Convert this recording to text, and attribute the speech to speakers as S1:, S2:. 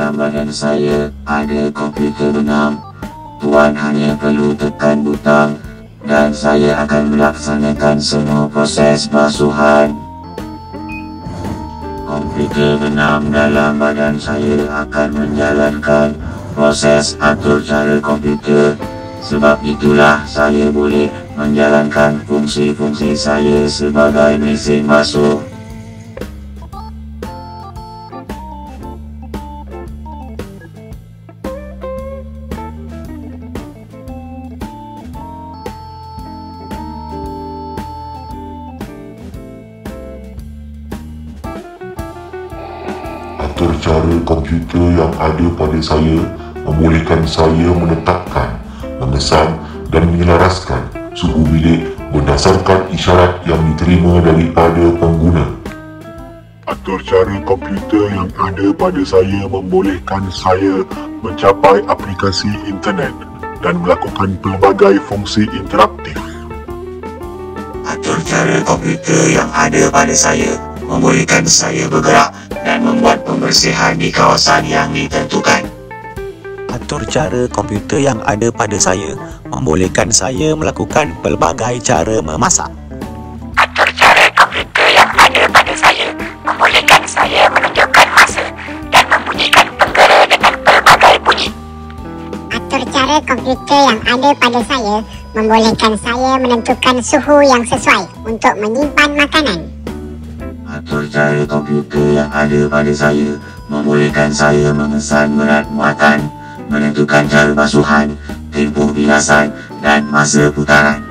S1: dalam badan saya ada komputer benam. Tuan hanya perlu tekan butang dan saya akan melaksanakan semua proses basuhan. Komputer benam dalam badan saya akan menjalankan proses atur cara komputer. Sebab itulah saya boleh menjalankan fungsi-fungsi saya sebagai mesin basuh.
S2: Atur cara komputer yang ada pada saya membolehkan saya menetapkan, mengesan dan menyelaraskan suhu bilik berdasarkan isyarat yang diterima daripada pengguna.
S3: Atur cara komputer yang ada pada saya membolehkan saya mencapai aplikasi internet dan melakukan pelbagai fungsi interaktif.
S1: Atur cara komputer yang ada pada saya membolehkan saya bergerak dan membuat pembersihan di kawasan yang ditentukan.
S4: Atur cara komputer yang ada pada saya membolehkan saya melakukan pelbagai cara memasak.
S5: Atur cara komputer yang ada pada saya membolehkan saya menunjukkan masa dan membunyikan penggera dengan pelbagai bunyi.
S6: Atur cara komputer yang ada pada saya membolehkan saya menentukan suhu yang sesuai untuk menyimpan makanan.
S1: Atur cara komputer yang ada pada saya membolehkan saya mengesan berat muatan, menentukan cara basuhan, tempoh bilasan dan masa putaran.